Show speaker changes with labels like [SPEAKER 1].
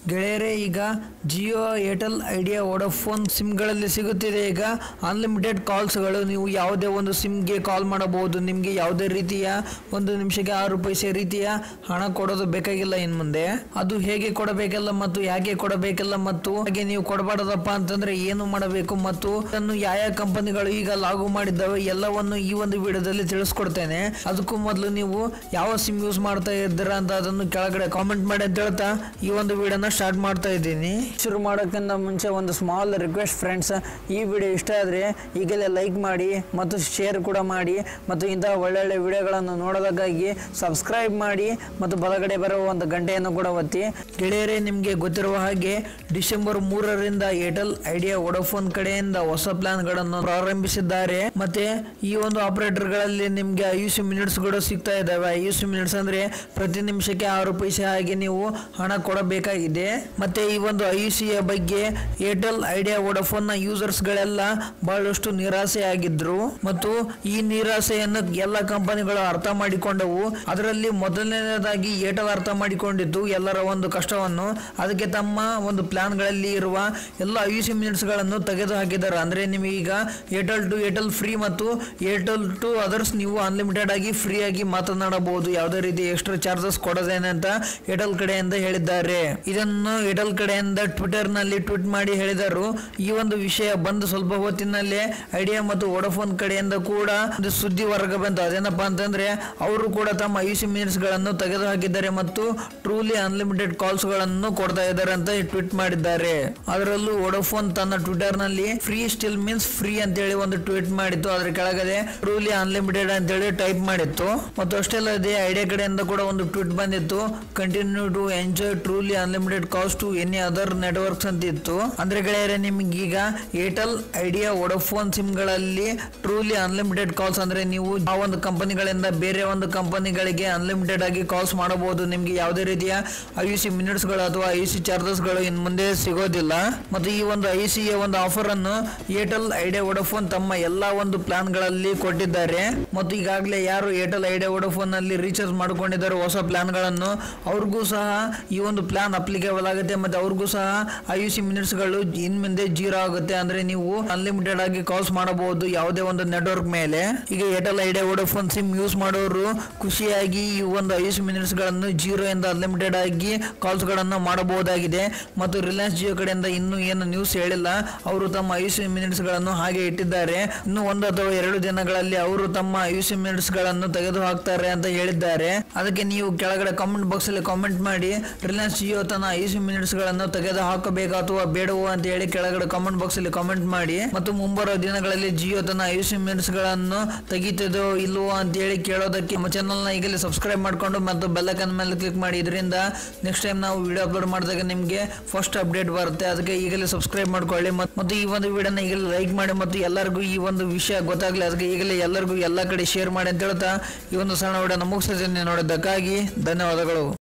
[SPEAKER 1] ಗೆಳೆಯರೇ, ಈಗ Jio, Airtel, Idea, Vodafone ಸಿಮ್ಗಳಲ್ಲಿ ಸಿಗುತ್ತಿದೆ ಈಗ ಅನ್ಲಿಮಿಟೆಡ್ ಕಾಲ್ಸ್ಗಳು. ನೀವು ಯಾವುದೇ ಒಂದು ಸಿಮ್ಗೆ ಕಾಲ್ ಮಾಡಬಹುದು. ನಿಮಗೆ ಯಾವುದೇ ರೀತಿಯ ಒಂದು ನಿಮಿಷಕ್ಕೆ 6 ಪೈಸೆ ರೀತಿಯ ಹಣ ಕೊಡೋದು ಬೇಕಾಗಿಲ್ಲ ಇನ್ನು ಮುಂದೆ. ಅದು ಹೇಗೆ ಕೊಡಬೇಕಲ್ಲ ಮತ್ತು ಯಾಕೆ ಕೊಡಬೇಕಲ್ಲ ಮತ್ತು ಹಾಗೆ ನೀವು ಕೊಡಬಾರದಪ್ಪ ಅಂತಂದ್ರೆ ಏನು ಮಾಡಬೇಕು ಮತ್ತು ಅದನ್ನು ಯಾವ ಕಂಪನಿಗಳು ಈಗ ಲಾಗು ಮಾಡಿದ್ದಾವೆ ಎಲ್ಲವನ್ನು ಈ ಒಂದು ವಿಡಿಯೋದಲ್ಲಿ ತಿಳಿಸ್ಕೊಡ್ತೇನೆ. ಅದಕ್ಕೂ ಮೊದಲು ನೀವು ಯಾವ ಸಿಮ್ ಯೂಸ್ ಮಾಡ್ತಾ ಇದ್ದೀರಾ ಅಂತ ಅದನ್ನು ಕೆಳಗಡೆ ಕಾಮೆಂಟ್ ಮಾಡಿ ಅಂತ ಹೇಳ್ತಾ ಈ ಒಂದು ವಿಡಿಯೋನ ಸ್ಟಾರ್ಟ್ ಮಾಡ್ತಾ ಇದ್ದೀನಿ. ಶುರು ಮಾಡೋಕ್ಕಿಂತ ಮುಂಚೆ ಒಂದು ಸ್ಮಾಲ್ ರಿಕ್ವೆಸ್ಟ್ ಫ್ರೆಂಡ್ಸ್, ಈ ವಿಡಿಯೋ ಇಷ್ಟ ಆದರೆ ಈಗಲೇ ಲೈಕ್ ಮಾಡಿ ಮತ್ತು ಶೇರ್ ಕೂಡ ಮಾಡಿ ಮತ್ತು ಇಂತಹ ಒಳ್ಳೊಳ್ಳೆ ವಿಡಿಯೋಗಳನ್ನು ನೋಡೋದಕ್ಕಾಗಿ ಸಬ್ಸ್ಕ್ರೈಬ್ ಮಾಡಿ ಮತ್ತು ಬಲಗಡೆ ಬರುವ ಒಂದು ಗಂಟೆಯನ್ನು ಕೂಡ ಒತ್ತಿ. ಗೆಳೆಯರೇ, ನಿಮಗೆ ಗೊತ್ತಿರುವ ಹಾಗೆ ಡಿಸೆಂಬರ್ 3ರಿಂದ ಏರ್ಟೆಲ್, ಐಡಿಯಾ, ವೋಡಾಫೋನ್ ಕಡೆಯಿಂದ ಹೊಸ ಪ್ಲಾನ್ಗಳನ್ನು ಪ್ರಾರಂಭಿಸಿದ್ದಾರೆ. ಮತ್ತೆ ಈ ಒಂದು ಆಪರೇಟರ್ಗಳಲ್ಲಿ ನಿಮಗೆ 50 ಮಿನಿಟ್ಸ್ ಕೂಡ ಸಿಗ್ತಾ ಇದ್ದಾವೆ. 50 ಮಿನಿಟ್ಸ್ ಅಂದ್ರೆ ಪ್ರತಿ ನಿಮಿಷಕ್ಕೆ 6 ಪೈಸೆ ಹಾಗೆ ನೀವು ಹಣ ಕೊಡಬೇಕಾಗಿದೆ. ಮತ್ತೆ ಈ ಒಂದು ಐಯುಸಿಯ ಬಗ್ಗೆ ಏರ್ಟೆಲ್, ಐಡಿಯಾ, ವೋಡಾಫೋನ್ ನ ಯೂಸರ್ಸ್ ಗಳೆಲ್ಲ ಬಹಳಷ್ಟು ನಿರಾಸೆ ಆಗಿದ್ರು ಮತ್ತು ಈ ನಿರಾಸೆಯನ್ನು ಎಲ್ಲ ಕಂಪನಿಗಳು ಅರ್ಥ ಮಾಡಿಕೊಂಡವು. ಅದರಲ್ಲಿ ಮೊದಲನೇದಾಗಿ ಏರ್ಟೆಲ್ ಅರ್ಥ ಮಾಡಿಕೊಂಡಿತ್ತು ಎಲ್ಲರ ಒಂದು ಕಷ್ಟವನ್ನು. ಅದಕ್ಕೆ ತಮ್ಮ ಒಂದು ಪ್ಲಾನ್ ಗಳಲ್ಲಿ ಇರುವ ಎಲ್ಲ 50 ಮಿನಿಟ್ಸ್ ಗಳನ್ನು ತೆಗೆದು ಹಾಕಿದ್ದಾರೆ. ಅಂದ್ರೆ ನಿಮಗೀಗ ಏರ್ಟೆಲ್ ಟು ಏರ್ಟೆಲ್ ಫ್ರೀ ಮತ್ತು ಏರ್ಟೆಲ್ ಟು ಅದರ್ಸ್ ನೀವು ಅನ್ಲಿಮಿಟೆಡ್ ಆಗಿ ಫ್ರೀ ಆಗಿ ಮಾತನಾಡಬಹುದು, ಯಾವುದೇ ರೀತಿ ಎಕ್ಸ್ಟ್ರಾ ಚಾರ್ಜಸ್ ಕೊಡದೇನೆ ಅಂತ ಏರ್ಟೆಲ್ ಕಡೆಯಿಂದ ಹೇಳಿದ್ದಾರೆ. ಇದನ್ನು ಏರ್ಟೆಲ್ ಕಡೆಯಿಂದ ಟ್ವಿಟರ್ ನಲ್ಲಿ ಟ್ವೀಟ್ ಮಾಡಿ ಹೇಳಿದರು. ಈ ಒಂದು ವಿಷಯ ಬಂದು ಸ್ವಲ್ಪ ಹೊತ್ತಿನಲ್ಲೇ ಐಡಿಯಾ ಮತ್ತು ವೋಡಾಫೋನ್ ಕಡೆಯಿಂದ ಕೂಡ ಒಂದು ಸುದ್ದಿ ಹೊರಗೆ ಬಂತು. ಅದೇನಪ್ಪಾ ಅಂತಂದ್ರೆ ಅವರು ಕೂಡ ತಮ್ಮ 50 ಮಿನಿಟ್ಸ್ ಗಳನ್ನು ತೆಗೆದು ಹಾಕಿದ್ದಾರೆ ಮತ್ತು ಟ್ರೂಲಿ ಅನ್ಲಿಮಿಟೆಡ್ ಕಾಲ್ಸ್ ಗಳನ್ನು ಕೊಡ್ತಾ ಇದ್ದಾರೆ ಅಂತ ಟ್ವೀಟ್ ಮಾಡಿದ್ದಾರೆ. ಅದರಲ್ಲೂ ವೋಡಾಫೋನ್ ತನ್ನ ಟ್ವಿಟರ್ ನಲ್ಲಿ ಫ್ರೀ ಸ್ಟಿಲ್ ಮೀನ್ಸ್ ಫ್ರೀ ಅಂತ ಹೇಳಿ ಒಂದು ಟ್ವೀಟ್ ಮಾಡಿತ್ತು. ಅದರ ಕೆಳಗಡೆ ಟ್ರೂಲಿ ಅನ್ಲಿಮಿಟೆಡ್ ಅಂತ ಹೇಳಿ ಟೈಪ್ ಮಾಡಿತ್ತು. ಮತ್ತು ಅಷ್ಟೇ ಅಲ್ಲದೆ ಐಡಿಯಾ ಕಡೆಯಿಂದ ಕೂಡ ಒಂದು ಟ್ವೀಟ್ ಬಂದಿತ್ತು, continue to enjoy truly unlimited calls to any other networks ಅಂತ ಇತ್ತು. ಅಂದ್ರೆ ಗೆಳೆಯರೆ, ನಿಮಗೀಗ ಏರ್ಟೆಲ್, ಐಡಿಯಾ, ವೋಡಾಫೋನ್ ಸಿಮ್ ಗಳಲ್ಲಿ ಟ್ರೂಲಿ ಅನ್ಲಿಮಿಟೆಡ್ ಕಾಲ್ಸ್ ಅಂದ್ರೆ ನೀವು ಆ ಒಂದು ಕಂಪನಿಗಳಿಂದ ಬೇರೆ ಒಂದು ಕಂಪನಿಗಳಿಗೆ ಅನ್ಲಿಮಿಟೆಡ್ ಆಗಿ ಕಾಲ್ಸ್ ಮಾಡಬಹುದು. ನಿಮ್ಗೆ ಯಾವುದೇ ರೀತಿಯ 50 ಮಿನಿಟ್ಸ್ ಗಳು ಅಥವಾ 50 ಚಾರ್ಜಸ್ ಗಳು ಇನ್ ಮುಂದೆ ಸಿಗೋದಿಲ್ಲ. ಮತ್ತು ಈ ಒಂದು 50 ಒಂದು ಆಫರ್ ಅನ್ನು ಏರ್ಟೆಲ್, ಐಡಿಯಾ, ವೋಡಾಫೋನ್ ತಮ್ಮ ಎಲ್ಲಾ ಒಂದು ಪ್ಲಾನ್ ಗಳಲ್ಲಿ ಕೊಟ್ಟಿದ್ದಾರೆ. ಮತ್ತು ಈಗಾಗಲೇ ಯಾರು ಏರ್ಟೆಲ್, ಐಡಿಯಾ, ವೋಡಾಫೋನ್ ನಲ್ಲಿ ರೀಚಾರ್ಜ್ ಮಾಡ್ಕೊಂಡಿದ್ದಾರೆ ಹೊಸ ಪ್ಲಾನ್ ಗಳನ್ನು, ಅವ್ರಿಗೂ ಸಹ ಈ ಒಂದು ಪ್ಲಾನ್ ಅಪ್ಲಿಕೇಬಲ್ ಆಗುತ್ತೆ. ಮತ್ತೆ ಅವ್ರಿಗೂ ಸಹ 50 ಮಿನಿಟ್ಸ್ ಗಳು ಇನ್ ಮುಂದೆ 0 ಆಗುತ್ತೆ. ಅಂದ್ರೆ ನೀವು ಅನ್ಲಿಮಿಟೆಡ್ ಆಗಿ ಕಾಲ್ಸ್ ಮಾಡಬಹುದು ಯಾವುದೇ ಒಂದು ನೆಟ್ವರ್ಕ್ ಮೇಲೆ. ಈಗ Airtel, Idea, Vodafone sim use ಮಾಡೋರು ಖುಷಿಯಾಗಿ ಈ ಒಂದು 50 ಮಿನಿಟ್ಸ್ ಗಳನ್ನು 0 ಇಂದ ಅನ್ಲಿಮಿಟೆಡ್ ಆಗಿ ಕಾಲ್ಸ್ ಗಳನ್ನು ಮಾಡಬಹುದಾಗಿದೆ. ಮತ್ತು ರಿಲಯನ್ಸ್ ಜಿಯೋ ಕಡೆಯಿಂದ ಇನ್ನೂ ಏನು ನ್ಯೂಸ್ ಹೇಳಿಲ್ಲ, ಅವರು ತಮ್ಮ 50 ಮಿನಿಟ್ಸ್ ಗಳನ್ನು ಹಾಗೆ ಇಟ್ಟಿದ್ದಾರೆ. ಇನ್ನು 1 ಅಥವಾ 2 ದಿನಗಳಲ್ಲಿ ಅವರು ತಮ್ಮ 50 ಮಿನಿಟ್ಸ್ ಗಳನ್ನು ತೆಗೆದು ಹಾಕ್ತಾರೆ ಅಂತ ಹೇಳಿದ್ದಾರೆ. ಅದಕ್ಕೆ ನೀವು ಕೆಳಗಡೆ ಕಾಮೆಂಟ್ ಬಾಕ್ಸ್ ಅಲ್ಲಿ ಕಾಮೆಂಟ್ ಮಾಡಿ, ರಿಲಯನ್ಸ್ ಜಿಯೋ ತನ್ನ 50 ಮಿನಿಟ್ಸ್ ಗಳನ್ನು ತೆಗೆದು ಹಾಕಬೇಕು ಅಥವಾ ಬೇಡವೋ ಅಂತ ಹೇಳಿ ಕೆಳಗಡೆ ಕಾಮೆಂಟ್ ಬಾಕ್ಸ್ ಅಲ್ಲಿ ಕಾಮೆಂಟ್ ಮಾಡಿ. ಮತ್ತು ಮುಂಬರುವ ದಿನಗಳಲ್ಲಿ ಜಿಯೋ ತನ್ನ 50 ಮಿನಿಟ್ಸ್ ಗಳನ್ನು ತೆಗಿತದೋ ಇಲ್ವೋ ಅಂತ ಹೇಳಿ ಕೇಳೋದಕ್ಕೆ ನಮ್ಮ ಚಾನಲ್ ನ ಈಗಲೇ ಸಬ್ಸ್ಕ್ರೈಬ್ ಮಾಡ್ಕೊಂಡು ಮತ್ತು ಬೆಲ್ ಐಕಾನ್ ಮೇಲೆ ಕ್ಲಿಕ್ ಮಾಡಿ. ಇದರಿಂದ ನೆಕ್ಸ್ಟ್ ಟೈಮ್ ನಾವು ವಿಡಿಯೋ ಅಪ್ಲೋಡ್ ಮಾಡಿದಾಗ ನಿಮಗೆ ಫಸ್ಟ್ ಅಪ್ಡೇಟ್ ಬರುತ್ತೆ. ಅದಕ್ಕೆ ಈಗಲೇ ಸಬ್ಸ್ಕ್ರೈಬ್ ಮಾಡ್ಕೊಳ್ಳಿ ಮತ್ತು ಈ ಒಂದು ವಿಡಿಯೋನ ಈಗಲೇ ಲೈಕ್ ಮಾಡಿ ಮತ್ತು ಎಲ್ಲರಿಗೂ ಈ ಒಂದು ವಿಷಯ ಗೊತ್ತಾಗಲಿ. ಅದಕ್ಕೆ ಈಗಲೇ ಎಲ್ಲರಿಗೂ ಎಲ್ಲ ಕಡೆ ಶೇರ್ ಮಾಡಿ ಅಂತ ಹೇಳ್ತಾ ಈ ಒಂದು ಸಣ್ಣ ವಿಡಿಯೋನ ಮುಗಿಸ್ತೀನಿ. ನೋಡಿದ್ದಕ್ಕಾಗಿ ಧನ್ಯವಾದಗಳು.